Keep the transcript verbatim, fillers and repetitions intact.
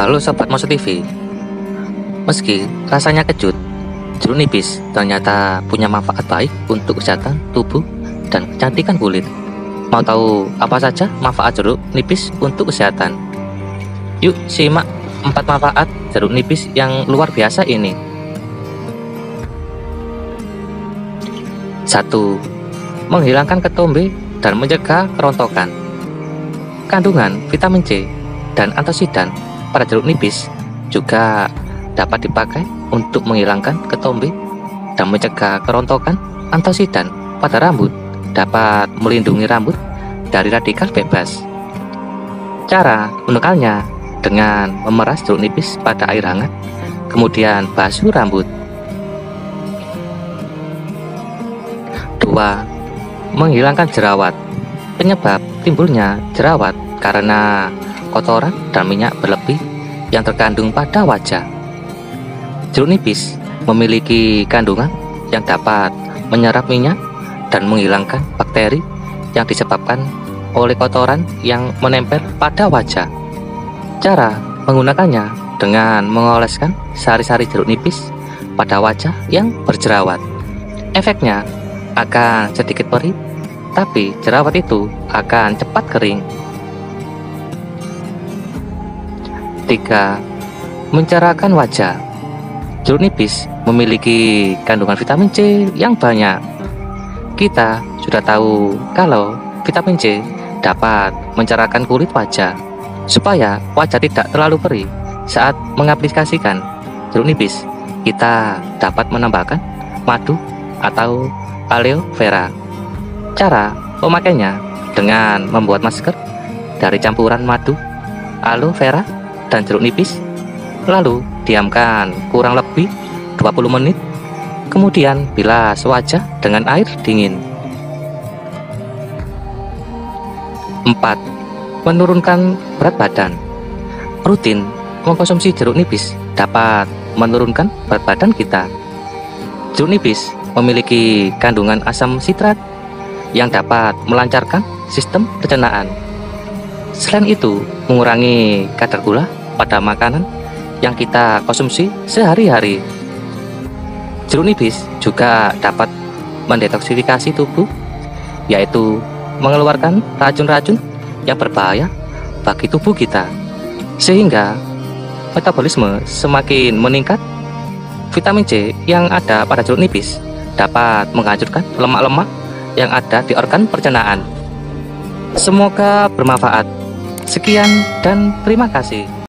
Halo Sobat Moso T V. Meski rasanya kejut, jeruk nipis ternyata punya manfaat baik untuk kesehatan tubuh dan kecantikan kulit. Mau tahu apa saja manfaat jeruk nipis untuk kesehatan? Yuk simak empat manfaat jeruk nipis yang luar biasa ini. Satu. Menghilangkan ketombe dan mencegah kerontokan. Kandungan vitamin C dan antioksidan pada jeruk nipis juga dapat dipakai untuk menghilangkan ketombe dan mencegah kerontokan. Antioksidan pada rambut dapat melindungi rambut dari radikal bebas. Cara menekalnya dengan memeras jeruk nipis pada air hangat, kemudian basuh rambut. Dua. Menghilangkan jerawat. Penyebab timbulnya jerawat karena kotoran dan minyak berlebih yang terkandung pada wajah. Jeruk nipis memiliki kandungan yang dapat menyerap minyak dan menghilangkan bakteri yang disebabkan oleh kotoran yang menempel pada wajah. Cara menggunakannya dengan mengoleskan sari-sari jeruk nipis pada wajah yang berjerawat. Efeknya akan sedikit perih, tapi jerawat itu akan cepat kering. Tiga. Mencerahkan wajah. Jeruk nipis memiliki kandungan vitamin C yang banyak. Kita sudah tahu kalau vitamin C dapat mencerahkan kulit wajah supaya wajah tidak terlalu perih. Saat mengaplikasikan jeruk nipis, kita dapat menambahkan madu atau aloe vera. Cara pemakainya dengan membuat masker dari campuran madu, aloe vera, dan jeruk nipis, lalu diamkan kurang lebih dua puluh menit, kemudian bilas wajah dengan air dingin. Empat. Menurunkan berat badan. Rutin mengkonsumsi jeruk nipis dapat menurunkan berat badan kita. Jeruk nipis memiliki kandungan asam sitrat yang dapat melancarkan sistem pencernaan. Selain itu, mengurangi kadar gula pada makanan yang kita konsumsi sehari-hari. Jeruk nipis juga dapat mendetoksifikasi tubuh, yaitu mengeluarkan racun-racun yang berbahaya bagi tubuh kita, sehingga metabolisme semakin meningkat. Vitamin C yang ada pada jeruk nipis dapat menghancurkan lemak-lemak yang ada di organ pencernaan. Semoga bermanfaat. Sekian dan terima kasih.